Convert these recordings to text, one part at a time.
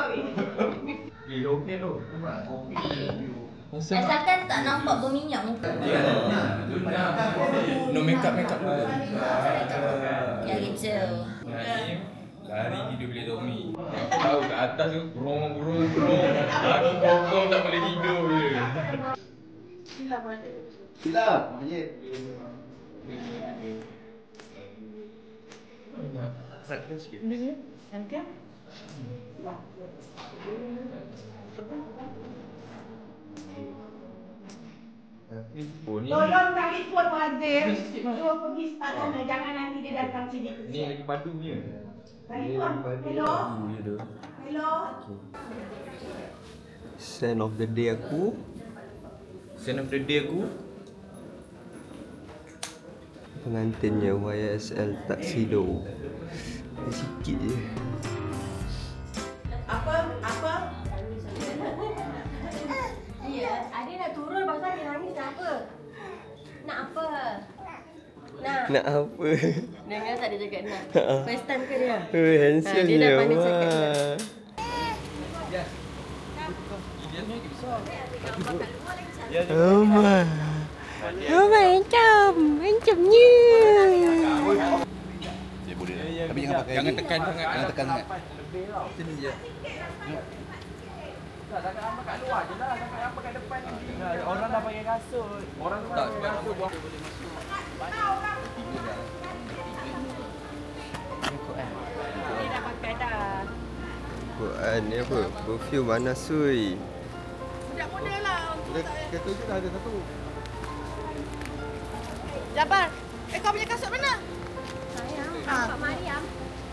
Asalkan tak nampak berminyak muka. No makeup dulu. Ya gitu. Lari hidup boleh Tommy. Aku tahu kat atas tu burung. Aku pokok tak boleh tidur je. Silap, Majid. Sakit sikit. Nanti? Tolong cari Tuan Wazir. Suruh pergi start sana. Jangan nanti dia datang sini. Ni lagi padu punya. Cari Tuan. Hello. Hello. Scent of the day aku. Scent of the day aku. Pengantinnya YSL Tuxedo. Sikit je. Apa? Ya, adik nak turun pasal dia nangis nak apa? Nak apa? Nak apa? Dengar tak dia cakap nak? First time ke dia? Handsome dia je. dah pandai cakap nak. Oh mancamnya. Tapi jangan tekan sangat. Jangan tekan sangat. Sini je. Cakap apa kat luar je lah. Cakap apa kat depan ni. Orang dah pakai kasut. Orang tu dah pakai kasut. Dia dah pakai dah. Quran ni apa? Perfume mana sui? Budak muda lah. Kata je dah ada satu. Jabar, kau punya kasut mana? Sayang, Pak Mariam.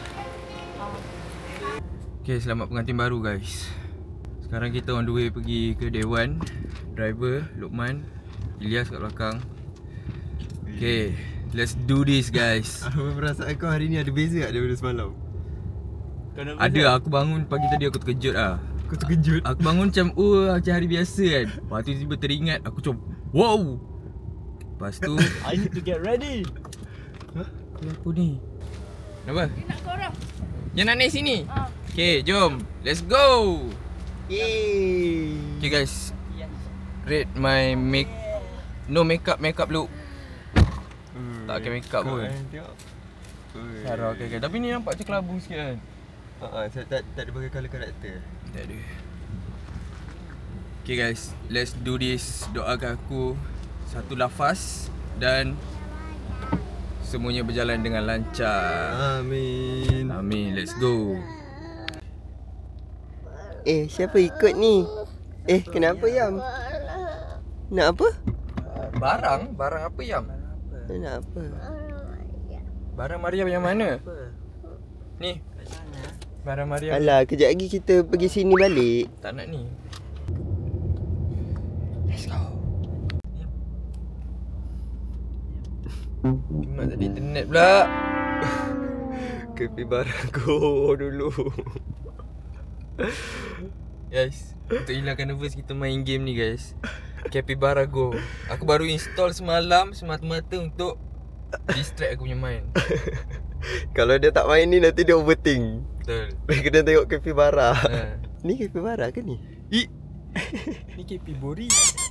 Okay, selamat pengantin baru guys. Sekarang kita on the way pergi ke Dewan. Driver, Luqman, Ilyas kat belakang. Okay, let's do this guys. Apa perasaan kau hari ni ada beza tak daripada semalam? Ada, aku bangun pagi tadi aku terkejut lah. Kau terkejut? Aku bangun macam, macam hari biasa kan. Lepas tu tiba-tiba teringat, aku macam, wow. Lepas tu I need to get ready. apa ni? Kenapa? Dia nak korang. Yang nak naik sini? Okay, jom. Let's go. Yeay. Okay guys, rate my no makeup look. Tak pakai makeup pun. Tengok. Sarah, okay. Tapi ni nampak macam kelabu sikit kan? Tak ada pakai colour karakter. Tak ada. Okay guys, let's do this. Doakan aku satu lafaz dan semuanya berjalan dengan lancar. Amin. Amin, let's go. Siapa ikut ni? Kenapa Yam? Nak apa? Barang apa Yam? Nak apa? Barang Mariam yang mana? Ni. Barang Mariam. Alah, kejap lagi kita pergi sini balik. Tak nak ni. Let's go. Mak tadi internet pula. Capybara Go dulu. Guys, untuk hilangkan nervous kita main game ni guys. Capybara Go. Aku baru install semalam semata-mata untuk distract aku punya mind. Kalau dia tak main ni nanti dia overthink. Betul. Dia kena tengok Capybara. Ha. Ni Capybara ke ni? Ni Capybori.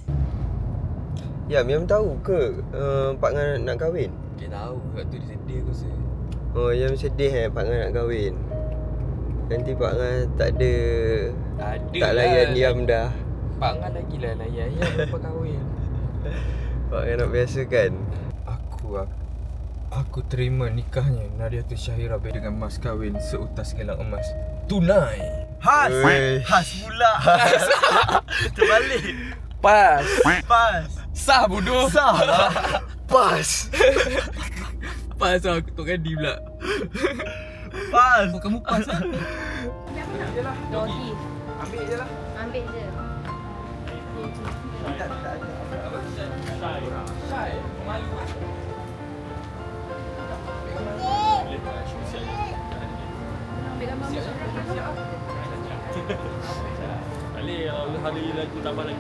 Yam tahu ke Pak Ngan nak kahwin? Dia tahu kat tu dia sedih aku rasa. Oh, Yam sedih Pak Ngan nak kahwin. Nanti Pak Ngan tak ada tak layan Yam dah. Pak Ngan lagi lah layan. Ya, lepas kahwin. Pak Ngan nak biasakan. Aku terima nikahnya Nadiatul Syahira dengan mas kahwin seutas gelang emas tunai. Has pula. Terbalik. Pas. Sah bodoh. Sah. Pas. Pas lah, aku Tok Gadi pula. Pas. Oh, kamu pas lah. Doggy. Ambil je lah. Ambil je. Ambil gambar musuh. Kali kalau hari lagi tambah lagi.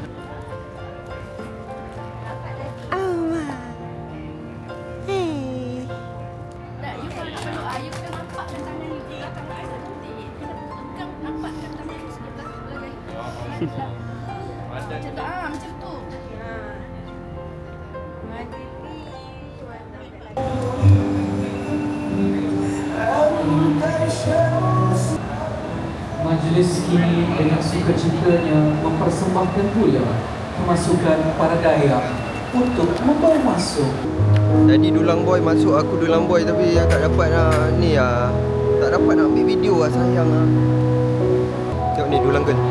Tak, you kalau nak peluk you kena nampakkan tangan you di belakang I tak cantik. You nak pegang nampakkan tangan you Macam tu. Majlis kini dengan sukacitanya mempersembahkan pula pemasukan para dayak untuk membawa masuk. Jadi dulang boy masuk, aku dulang boy tapi tak dapat ni tak dapat nak ambil video sayang Tengok ni dulang girl.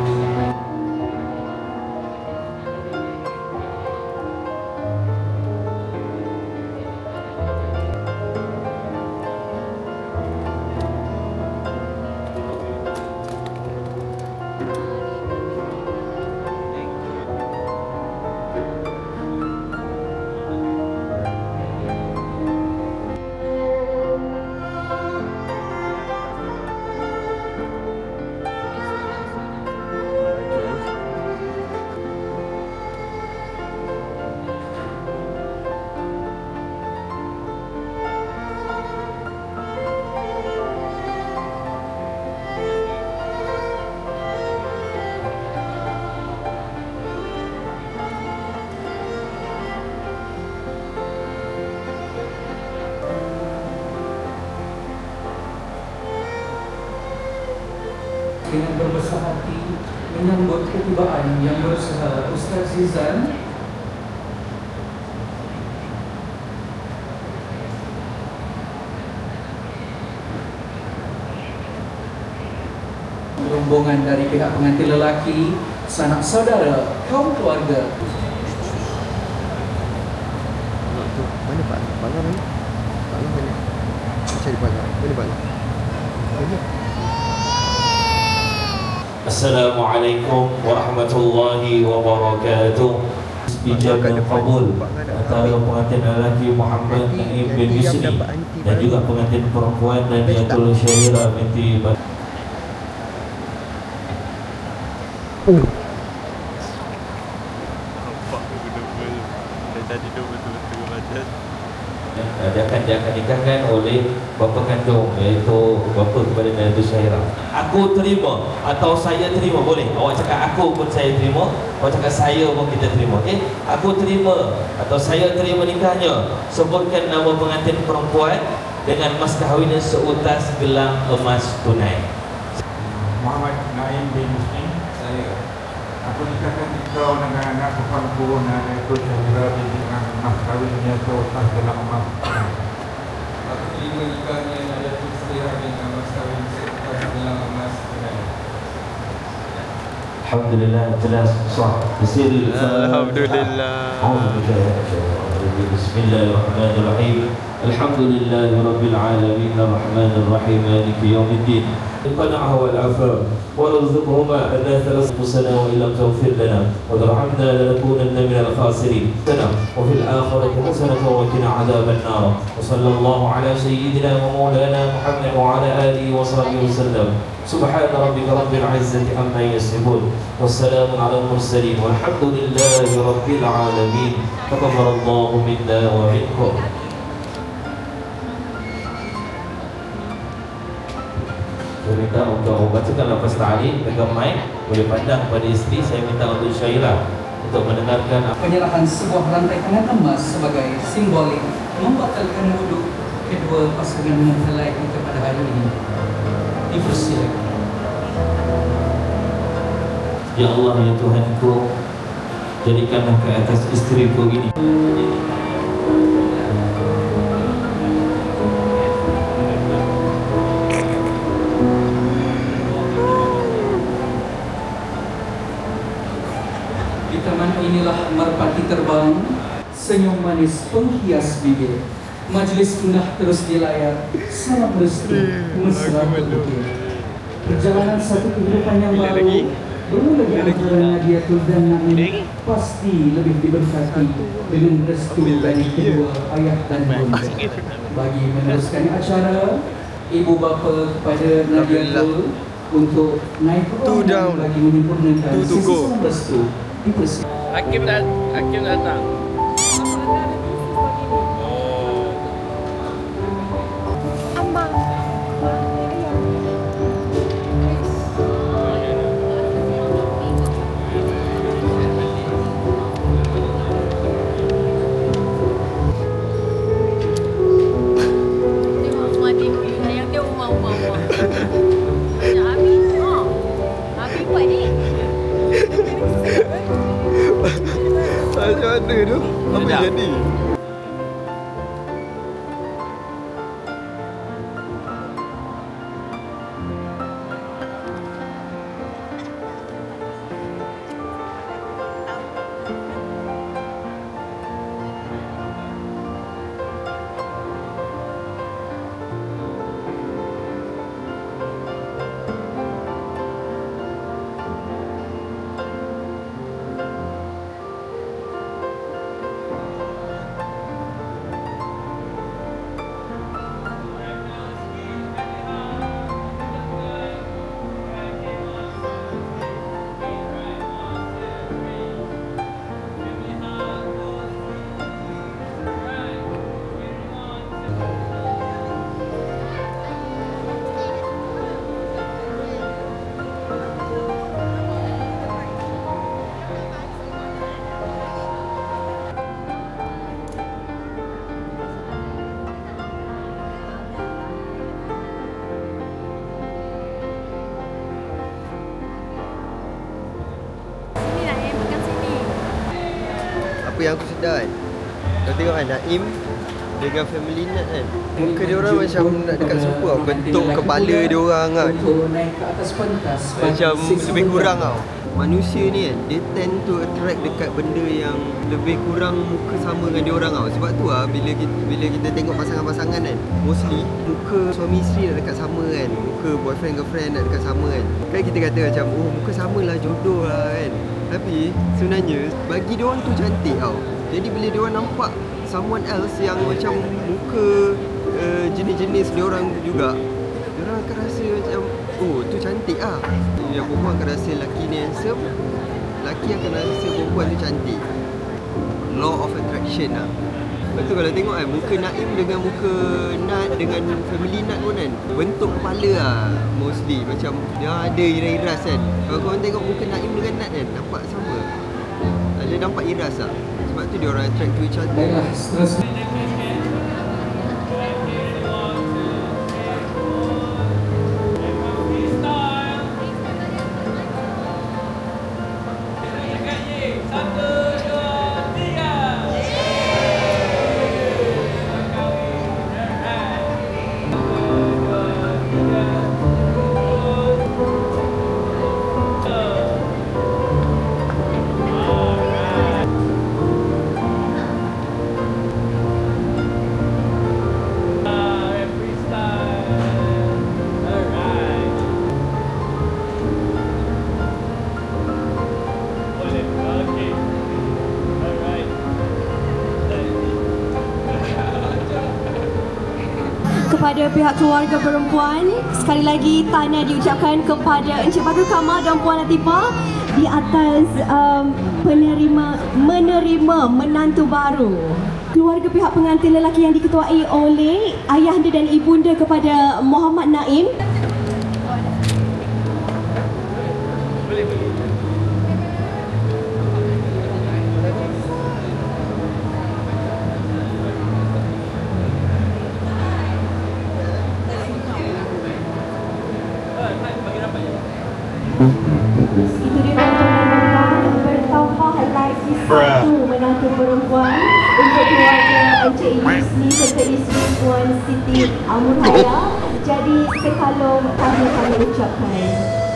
Dengan berbesar hati menyambut ketibaan yang berusaha Ustaz Zizan rombongan dari pihak pengantin lelaki, sanak saudara, kaum keluarga. Mana Pak? Pagar ni? Pagar mana? Cari pagar. Mana pagar? Mana? Assalamualaikum warahmatullahi wabarakatuh. Ijab dan kabul antara pengantin lelaki Muhammad Naim bin Yusri dan juga pengantin perempuan Nadiatul Syahira binti dia akan nikahkan oleh bapa kandung, iaitu bapa kepada Nadiatul Syahira. Aku terima atau saya terima, boleh. Awak cakap aku pun saya terima, awak cakap saya pun kita terima. Okey, aku terima atau saya terima nikahnya. Sebutkan nama pengantin perempuan dengan mas kahwinnya seutas gelang emas tunai. Muhammad Naim bin Muslim. Saya. Aku nikahkan kau dengan anak perempuan Nadiatul Syahira dengan mas kahwinnya seutas gelang emas tunai. Aku terima nikahnya Nadiatul Syahira dengan mas kahwin seutas gelang emas tunai. Alhamdulillah, jelas sah. Alhamdulillah. Bismillahirrahmanirrahim. Alhamdulillahirabbil alamin arrahmanir rahim maliki yaumiddin. القناعة والعفاف وارزقهما الناس أنفسنا وإن لم تغفر لنا وترحمنا لنكونن من الخاسرين وفي الآخرة حسنة وقنا عذاب النار وصلى الله على سيدنا ومولانا محمد وعلى آله وصحبه وسلم سبحان ربك رب العزة عما يصفون والسلام على المرسلين والحمد لله رب العالمين تقبل الله منا ومنكم. Saya minta untuk bacakan lafaz ta'lim, pegang mic, boleh pandang kepada isteri. Saya minta untuk Syairah untuk mendengarkan penyerahan sebuah rantai kanat emas sebagai simbolik membatalkan wudhu kedua pasangan mempelai kita pada hari ini. Dipersilakan. Ya Allah, ya Tuhanku, jadikanlah ke atas isteriku ini inilah merpati terbang, senyum manis penghias bibir. Majlis indah terus dilayar, sangat restu, mesra berbutir. Perjalanan satu kehidupan yang baru bermula di antara Nadiatul dan Naim pasti lebih diberkati dengan restu dari kedua ayah dan bunda. Bagi meneruskan acara, ibu bapa kepada Nadiatul untuk naik ke ruangan bagi menyempurnakan sisi salam restu. Hakim datang. jadi. Apa yang aku sedar kan, kau tengok kan Naim dengan family Nat kan, muka dia orang macam nak dekat suku tau. Bentuk kepala dia orang kan macam lebih kurang tau. Manusia ni kan, dia tend to attract dekat benda yang lebih kurang muka sama dengan dia orang tau. Sebab tu lah bila kita tengok pasangan-pasangan kan, mostly muka suami isteri nak dekat sama kan, muka boyfriend girlfriend nak dekat sama kan. Kan kita kata macam, oh muka sama lah, jodoh lah kan. Tapi sebenarnya bagi dia orang tu cantik tau. Jadi bila dia orang nampak someone else yang macam muka jenis-jenis dia orang juga, dia orang akan rasa macam, oh tu cantik ah. Yang perempuan akan rasa lelaki ni handsome, lelaki akan rasa perempuan tu cantik. Law of attraction lah. Lepas tu kalau tengok kan, muka Naim dengan muka Nat dengan family Nat pun kan, bentuk kepala lah mostly macam dia ada iras-iras kan. Kalau korang tengok muka Naim dengan Nat kan, nampak sama, ada nampak iras lah. Sebab tu dia orang attract to each other. Baiklah, seterusnya. Kepada pihak keluarga perempuan, sekali lagi tahniah diucapkan kepada Encik Badrul Kamal dan Puan Latifah di atas menerima menantu baru. Keluarga pihak pengantin lelaki yang diketuai oleh ayahanda dan ibunda kepada Muhammad Naim. Itu dia tuan-tuan, bertambah lagi satu menantu perempuan untuk keluarga Encik Yusni serta isteri Puan Siti Amurhaya. Jadi sekalum kami ucapkan.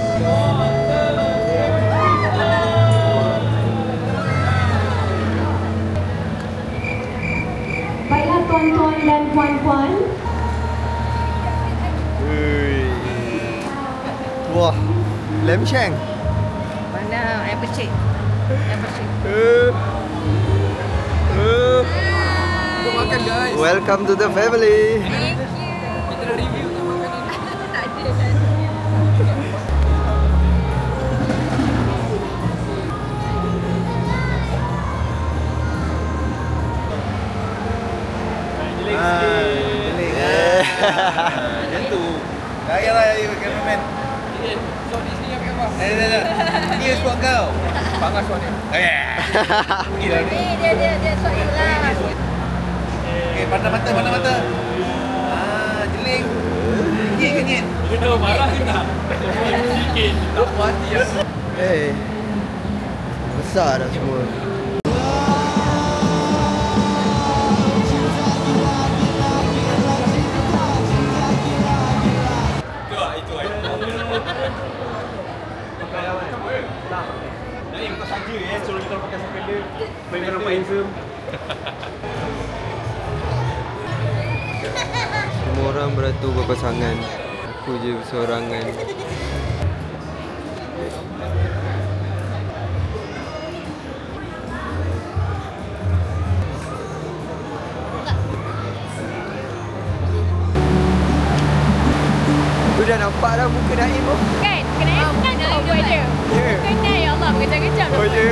Baiklah tuan-tuan dan puan-puan. Wah, lamb shank. Mana ayam pecik? Ayam pecik. Kita makan guys. Welcome to the family. Thank you. Kita dah review tak makanan. Tak ada. Macam tu. Dah cameraman. So di sini yang apa? Ni spot kau. Pangas suara ni. Gila ni. Dia shot you lah. Okey, pandang mata. Jeling. Kenyit. Kita marah ke tak? Sikit. Tak puas hati ya. Besar dah semua. Naim kau saja suruh kita pakai sepeda. Main nampak handsome. Semua orang beratur berpasangan. Aku je bersorangan. Dah nampak dah muka Naim tu. Kan? Kenapa kan kau je? Kenal ya Allah, kejap-kejap. Oh ya.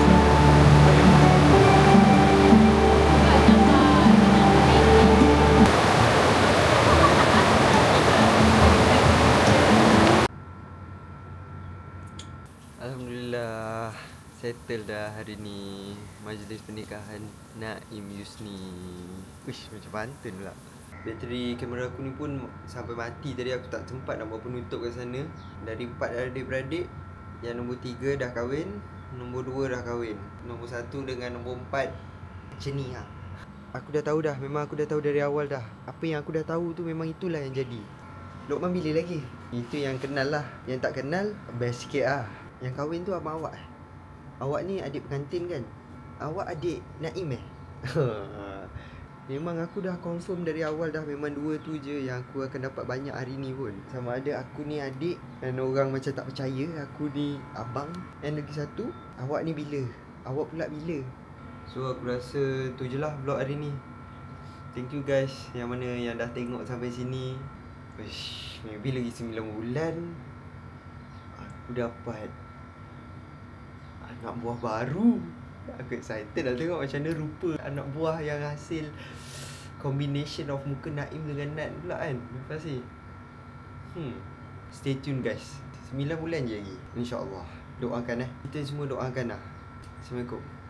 Alhamdulillah, settle dah hari ni majlis pernikahan Naim Yusni. Uish, macam pantun pula. Bateri kamera aku ni pun sampai mati tadi, aku tak sempat nak buat penutup kat sana. Dari 4 adik-beradik, yang nombor 3 dah kahwin, nombor 2 dah kahwin, nombor 1 dengan nombor 4 macam ni lah. Aku dah tahu dah, memang aku dah tahu dari awal dah. Apa yang aku dah tahu tu memang itulah yang jadi. Lokman bila lagi? Itu yang kenal lah. Yang tak kenal, best sikit lah. Yang kahwin tu abang awak. Awak ni adik pengantin kan? Awak adik Naim Memang aku dah confirm dari awal dah, memang 2 tu je yang aku akan dapat banyak hari ni pun. Sama ada aku ni adik dan orang macam tak percaya aku ni abang. And lagi satu, awak ni bila? Awak pula bila? So aku rasa tu je lah vlog hari ni. Thank you guys yang mana yang dah tengok sampai sini. Uish, maybe lagi 9 bulan aku dapat anak buah baru. Aku excited dah tengok macam mana rupa anak buah yang hasil combination of muka Naim dengan Nat pula kan. Terima kasih. Stay tune guys. 9 bulan je lagi, InsyaAllah. Doakan Kita semua doakan lah. Assalamualaikum.